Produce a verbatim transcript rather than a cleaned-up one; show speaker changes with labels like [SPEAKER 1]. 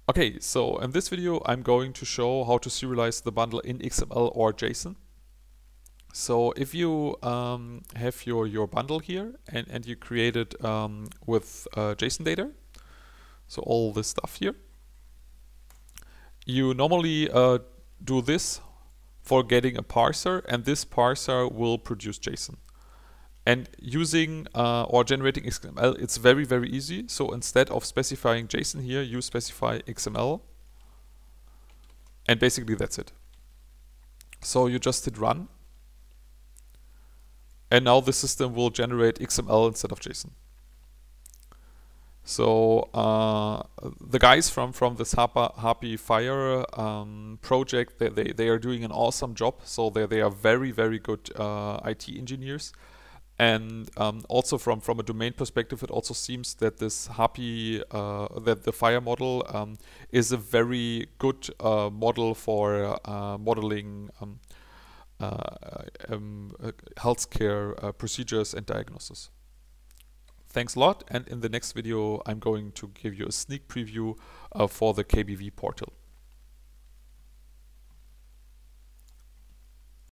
[SPEAKER 1] Okay, so in this video I'm going to show how to serialize the bundle in X M L or JSON. So if you um, have your, your bundle here and, and you create it um, with uh, JSON data, so all this stuff here, you normally uh, do this for getting a parser, and this parser will produce JSON. And using uh, or generating X M L, it's very, very easy. So instead of specifying JSON here, you specify X M L. And basically that's it. So you just hit run. And now the system will generate X M L instead of JSON. So uh, the guys from, from this Happy Fire um, project, they, they, they are doing an awesome job. So they, they are very, very good uh, I T engineers. And um, also from, from a domain perspective, it also seems that this Happy, uh, that the Fire model um, is a very good uh, model for uh, modeling um, uh, um, uh, healthcare uh, procedures and diagnosis. Thanks a lot, and in the next video I'm going to give you a sneak preview uh, for the K B V portal.